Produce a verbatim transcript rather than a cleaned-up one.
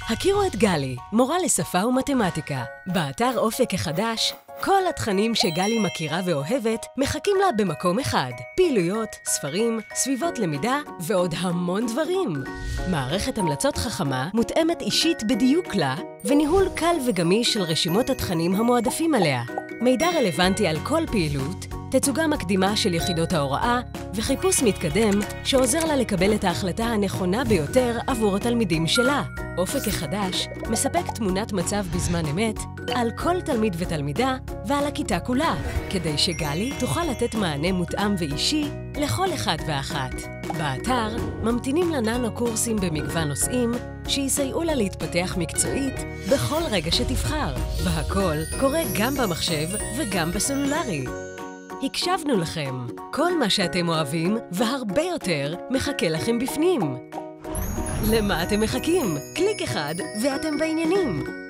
הכירו את גלי, מורה לשפה ומתמטיקה. באתר אופק החדש, כל התכנים שגלי מכירה ואוהבת מחכים לה במקום אחד. פעילויות, ספרים, סביבות למידה ועוד המון דברים. מערכת המלצות חכמה מותאמת אישית בדיוק לה, וניהול קל וגמיש של רשימות התכנים המועדפים עליה. מידע רלוונטי על כל פעילות, תצוגה מקדימה של יחידות ההוראה וחיפוש מתקדם שעוזר לה לקבל את ההחלטה הנכונה ביותר עבור התלמידים שלה. אופק החדש מספק תמונת מצב בזמן אמת על כל תלמיד ותלמידה ועל הכיתה כולה, כדי שגלי תוכל לתת מענה מותאם ואישי לכל אחד ואחת. באתר ממתינים לננו קורסים במגוון נושאים שיסייעו לה להתפתח מקצועית בכל רגע שתבחר. והכל קורה גם במחשב וגם בסלולרי. הקשבנו לכם. כל מה שאתם אוהבים והרבה יותר מחכה לכם בפנים. למה אתם מחכים? קליק אחד ואתם בעניינים.